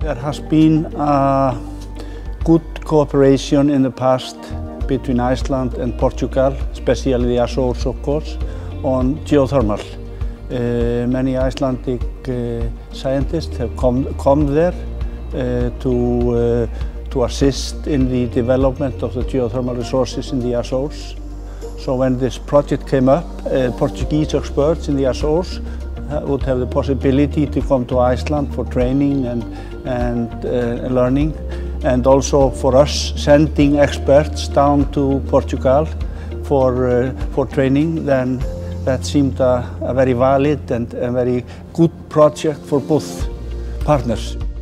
There has been a good cooperation in the past between Iceland and Portugal, especially the Azores, of course, on geothermal. Many Icelandic scientists have come there to assist in the development of the geothermal resources in the Azores. So when this project came up, Portuguese experts in the Azores would have the possibility to come to Iceland for training and learning, and also for us sending experts down to Portugal for training. Then that seemed a very valid and a very good project for both partners.